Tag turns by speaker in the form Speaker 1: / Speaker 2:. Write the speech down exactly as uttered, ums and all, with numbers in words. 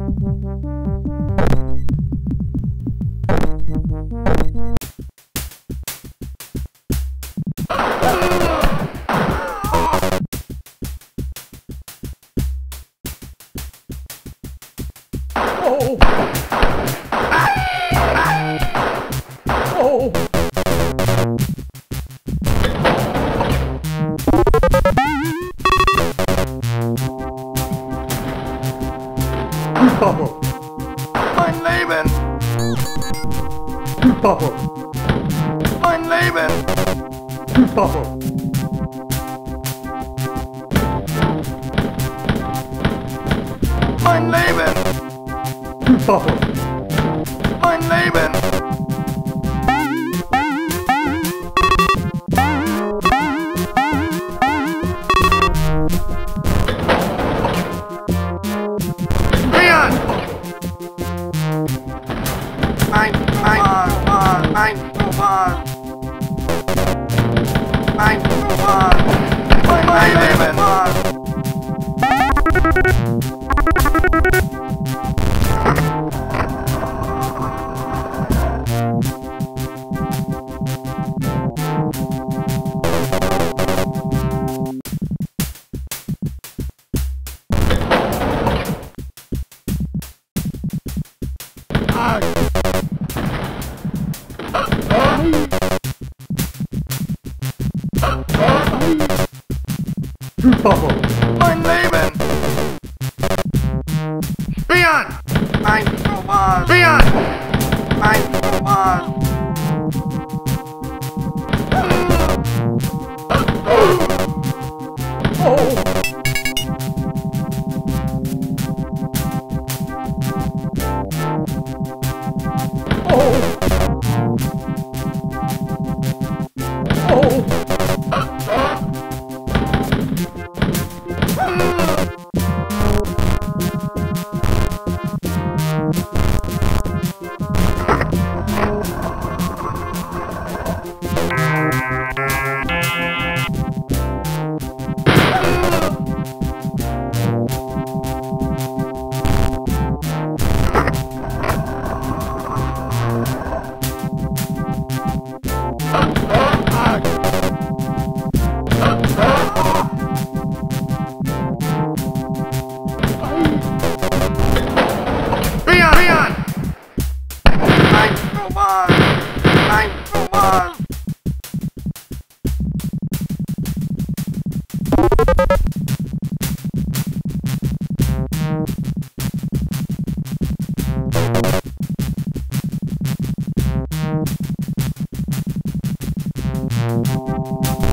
Speaker 1: Oh! Oh! Oh!
Speaker 2: Mein Leben!
Speaker 1: Oh!
Speaker 2: Mein Leben!
Speaker 1: Oh!
Speaker 2: Mein Leben!
Speaker 1: Oh!
Speaker 2: Mein Leben! Leon! Mein, mein, mein, mein, mein, mein, mein, mein Leben!
Speaker 1: Oh!
Speaker 2: Mein Leben! Leon! Mein Roman! Leon! Mein Roman!
Speaker 1: Oh! Oh! Oh!
Speaker 2: Leon! Leon! Mein Roman! Mein Roman!
Speaker 1: Oh!